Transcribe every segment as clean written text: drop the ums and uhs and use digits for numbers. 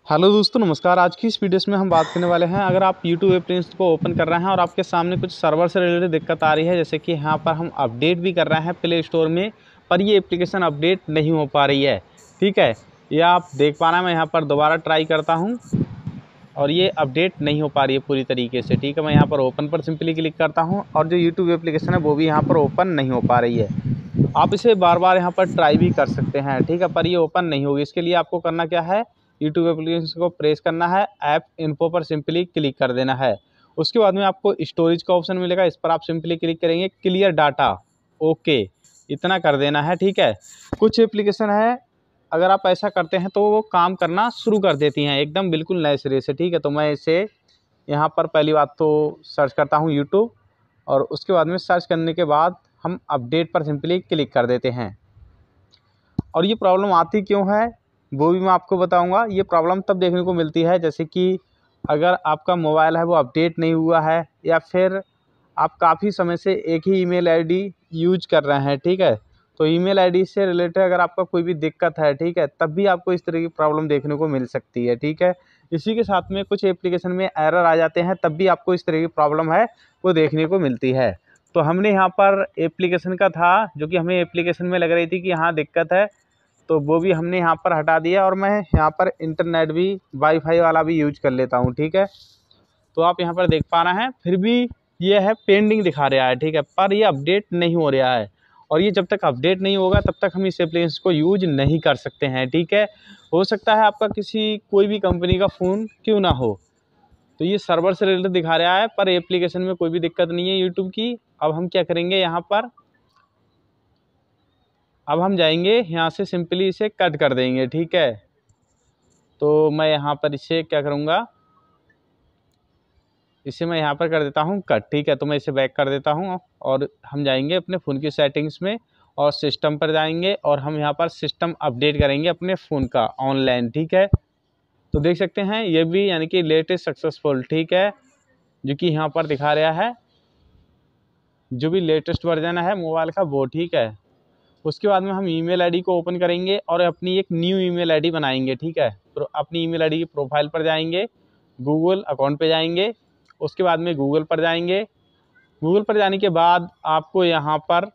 Hello दोस्तों, नमस्कार। आज की इस वीडियो में हम बात करने वाले हैं, अगर आप YouTube एप्लीकेशन को ओपन कर रहे हैं और आपके सामने कुछ सर्वर से रिलेटेड दिक्कत आ रही है, जैसे कि यहाँ पर हम अपडेट भी कर रहे हैं प्ले स्टोर में, पर ये एप्लीकेशन अपडेट नहीं हो पा रही है। ठीक है, ये आप देख पा रहे हैं। मैं यहाँ पर दोबारा ट्राई करता हूँ और ये अपडेट नहीं हो पा रही है पूरी तरीके से। ठीक है, मैं यहाँ पर ओपन पर सिंपली क्लिक करता हूँ और जो यूट्यूब एप्लीकेशन है वो भी यहाँ पर ओपन नहीं हो पा रही है। आप इसे बार बार यहाँ पर ट्राई भी कर सकते हैं, ठीक है, पर ये ओपन नहीं होगी। इसके लिए आपको करना क्या है, यूट्यूब एप्लीकेशन को प्रेस करना है, ऐप इन्फो पर सिंपली क्लिक कर देना है। उसके बाद में आपको स्टोरेज का ऑप्शन मिलेगा, इस पर आप सिंपली क्लिक करेंगे, क्लियर डाटा, ओके, इतना कर देना है। ठीक है, कुछ एप्लीकेशन है, अगर आप ऐसा करते हैं तो वो काम करना शुरू कर देती हैं एकदम बिल्कुल नए सिरे से। ठीक है, तो मैं इसे यहाँ पर पहली बात तो सर्च करता हूँ यूट्यूब, और उसके बाद में सर्च करने के बाद हम अपडेट पर सिंपली क्लिक कर देते हैं। और ये प्रॉब्लम आती क्यों है वो भी मैं आपको बताऊंगा। ये प्रॉब्लम तब देखने को मिलती है जैसे कि अगर आपका मोबाइल है वो अपडेट नहीं हुआ है, या फिर आप काफ़ी समय से एक ही ईमेल आईडी यूज कर रहे हैं। ठीक है, तो ईमेल आईडी से रिलेटेड अगर आपका कोई भी दिक्कत है, ठीक है, तब भी आपको इस तरह की प्रॉब्लम देखने को मिल सकती है। ठीक है, इसी के साथ में कुछ एप्लीकेशन में एरर आ जाते हैं, तब भी आपको इस तरह की प्रॉब्लम है वो देखने को मिलती है। तो हमने यहाँ पर एप्लीकेशन का था जो कि हमें एप्लीकेशन में लग रही थी कि यहाँ दिक्कत है, तो वो भी हमने यहाँ पर हटा दिया, और मैं यहाँ पर इंटरनेट भी वाईफाई वाला भी यूज कर लेता हूँ। ठीक है, तो आप यहाँ पर देख पा रहे हैं, फिर भी ये है पेंडिंग दिखा रहा है। ठीक है, पर ये अपडेट नहीं हो रहा है, और ये जब तक अपडेट नहीं होगा तब तक हम इस एप्लीकेशन को यूज नहीं कर सकते हैं। ठीक है, हो सकता है आपका कोई भी कंपनी का फ़ोन क्यों ना हो, तो ये सर्वर से रिलेटेड दिखा रहा है, पर एप्लीकेशन में कोई भी दिक्कत नहीं है यूट्यूब की। अब हम क्या करेंगे, यहाँ पर अब हम जाएंगे यहाँ से, सिंपली इसे कट कर देंगे। ठीक है, तो मैं यहाँ पर इसे क्या करूँगा, इसे मैं यहाँ पर कर देता हूँ कट। ठीक है, तो मैं इसे बैक कर देता हूँ और हम जाएंगे अपने फ़ोन की सेटिंग्स में और सिस्टम पर जाएंगे, और हम यहाँ पर सिस्टम अपडेट करेंगे अपने फ़ोन का ऑनलाइन। ठीक है, तो देख सकते हैं ये भी यानी कि लेटेस्ट सक्सेसफुल, ठीक है, जो कि यहाँ पर दिखा रहा है जो भी लेटेस्ट वर्जन है मोबाइल का वो। ठीक है, उसके बाद में हम ईमेल आईडी को ओपन करेंगे और अपनी एक न्यू ईमेल आईडी बनाएंगे। ठीक है, तो अपनी ईमेल आईडी की प्रोफाइल पर जाएंगे, गूगल अकाउंट पे जाएंगे, उसके बाद में गूगल पर जाएंगे। गूगल पर जाने के बाद आपको यहाँ पर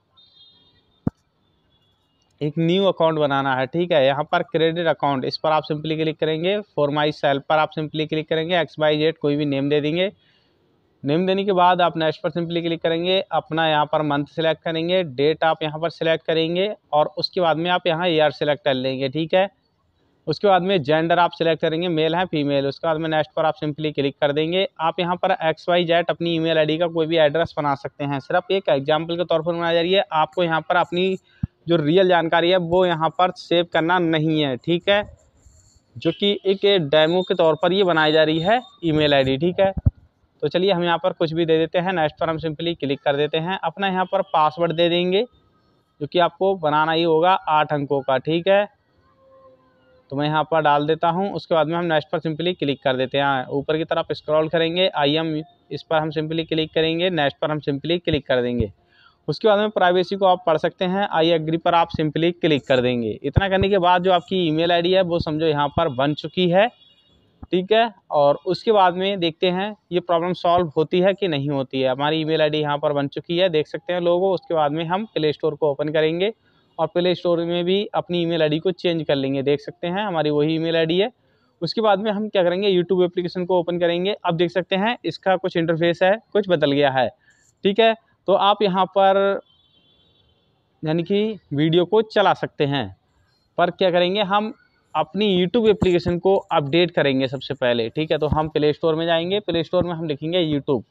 एक न्यू अकाउंट बनाना है। ठीक है, यहाँ पर क्रेडिट अकाउंट, इस पर आप सिंपली क्लिक करेंगे। फॉर माई सेल्फ पर आप सिंपली क्लिक करेंगे, XYZ कोई भी नेम दे देंगे। नेम देने के बाद आप नेक्स्ट पर सिंपली क्लिक करेंगे, अपना यहाँ पर मंथ सेलेक्ट करेंगे, डेट आप यहाँ पर सिलेक्ट करेंगे, और उसके बाद में आप यहाँ ईयर सेलेक्ट कर लेंगे। ठीक है, उसके बाद में जेंडर आप सिलेक्ट करेंगे, मेल है फीमेल। उसके बाद में नेक्स्ट पर आप सिंपली क्लिक कर देंगे। आप यहाँ पर XYZ अपनी ईमेल आईडी का कोई भी एड्रेस बना सकते हैं, सिर्फ एक एग्जाम्पल के तौर पर बनाई जा रही है। आपको यहाँ पर अपनी जो रियल जानकारी है वो यहाँ पर सेव करना नहीं है। ठीक है, जो कि एक डेमो के तौर पर ये बनाई जा रही है ईमेल आईडी। ठीक है, तो चलिए हम यहाँ पर कुछ भी दे देते हैं। नेक्स्ट पर हम सिंपली क्लिक कर देते हैं, अपना यहाँ पर पासवर्ड दे देंगे जो कि आपको बनाना ही होगा 8 अंकों का। ठीक है, तो मैं यहाँ पर डाल देता हूँ। उसके बाद में हम नेक्स्ट पर सिंपली क्लिक कर देते हैं। ऊपर की तरफ स्क्रॉल करेंगे, इस पर हम सिंपली क्लिक करेंगे, नेक्स्ट पर हम सिंपली क्लिक कर देंगे। उसके बाद में प्राइवेसी को आप पढ़ सकते हैं, आई एग्री पर आप सिंपली क्लिक कर देंगे। इतना करने के बाद जो आपकी ईमेल आईडी है वो समझो यहाँ पर बन चुकी है। ठीक है, और उसके बाद में देखते हैं ये प्रॉब्लम सॉल्व होती है कि नहीं होती है। हमारी ईमेल आईडी यहाँ पर बन चुकी है, देख सकते हैं लोगों। उसके बाद में हम प्ले स्टोर को ओपन करेंगे और प्ले स्टोर में भी अपनी ईमेल आईडी को चेंज कर लेंगे, देख सकते हैं हमारी वही ईमेल आईडी है। उसके बाद में हम क्या करेंगे, यूट्यूब एप्लीकेशन को ओपन करेंगे। अब देख सकते हैं इसका कुछ इंटरफेस है, कुछ बदल गया है। ठीक है, तो आप यहाँ पर यानी कि वीडियो को चला सकते हैं, पर क्या करेंगे, हम अपनी यूट्यूब एप्लीकेशन को अपडेट करेंगे सबसे पहले। ठीक है, तो हम प्ले स्टोर में जाएंगे, प्ले स्टोर में हम लिखेंगे यूट्यूब।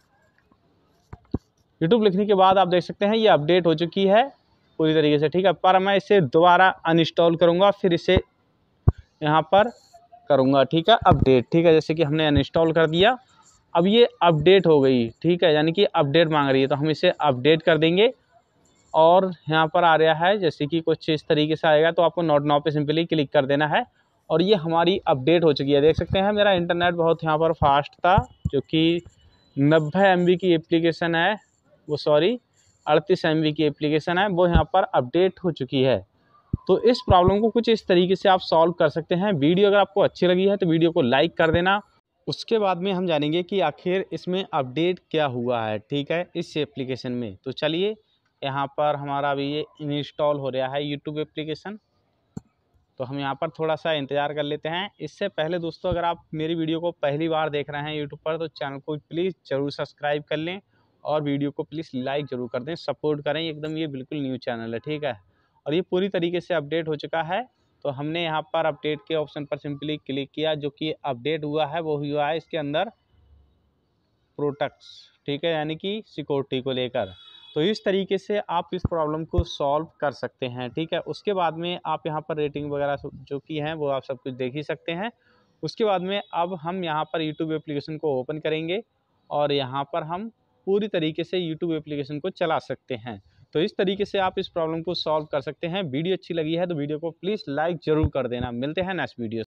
यूट्यूब लिखने के बाद आप देख सकते हैं ये अपडेट हो चुकी है पूरी तरीके से। ठीक है, पर मैं इसे दोबारा अनइंस्टॉल करूँगा, फिर इसे यहाँ पर करूँगा। ठीक है, अपडेट। ठीक है, जैसे कि हमने अनइंस्टॉल कर दिया, अब ये अपडेट हो गई। ठीक है, यानी कि अपडेट मांग रही है, तो हम इसे अपडेट कर देंगे। और यहाँ पर आ रहा है जैसे कि कुछ इस तरीके से आएगा, तो आपको नोट नाउ पे सिंपली क्लिक कर देना है, और ये हमारी अपडेट हो चुकी है। देख सकते हैं मेरा इंटरनेट बहुत यहाँ पर फास्ट था, जो कि 90 MB की एप्लीकेशन है, वो सॉरी 38 MB की एप्लीकेशन है, वो यहाँ पर अपडेट हो चुकी है। तो इस प्रॉब्लम को कुछ इस तरीके से आप सॉल्व कर सकते हैं। वीडियो अगर आपको अच्छी लगी है तो वीडियो को लाइक कर देना। उसके बाद में हम जानेंगे कि आखिर इसमें अपडेट क्या हुआ है, ठीक है, इस एप्लीकेशन में। तो चलिए, यहाँ पर हमारा अभी ये इंस्टॉल हो रहा है यूट्यूब एप्लीकेशन, तो हम यहाँ पर थोड़ा सा इंतज़ार कर लेते हैं। इससे पहले दोस्तों, अगर आप मेरी वीडियो को पहली बार देख रहे हैं यूट्यूब पर, तो चैनल को प्लीज़ ज़रूर सब्सक्राइब कर लें और वीडियो को प्लीज़ लाइक ज़रूर कर दें, सपोर्ट करें एकदम। ये बिल्कुल न्यू चैनल है, ठीक है, और ये पूरी तरीके से अपडेट हो चुका है। तो हमने यहाँ पर अपडेट के ऑप्शन पर सिंपली क्लिक किया। जो कि अपडेट हुआ है वो हुआ है इसके अंदर प्रोडक्ट्स, ठीक है, यानी कि सिक्योरिटी को लेकर। तो इस तरीके से आप इस प्रॉब्लम को सॉल्व कर सकते हैं, ठीक है। उसके बाद में आप यहाँ पर रेटिंग वगैरह जो कि हैं वो आप सब कुछ देख ही सकते हैं। उसके बाद में अब हम यहाँ पर यूट्यूब एप्लीकेशन को ओपन करेंगे और यहाँ पर हम पूरी तरीके से यूट्यूब एप्लीकेशन को चला सकते हैं। तो इस तरीके से आप इस प्रॉब्लम को सॉल्व कर सकते हैं। वीडियो अच्छी लगी है तो वीडियो को प्लीज़ लाइक ज़रूर कर देना। मिलते हैं नेक्स्ट वीडियो।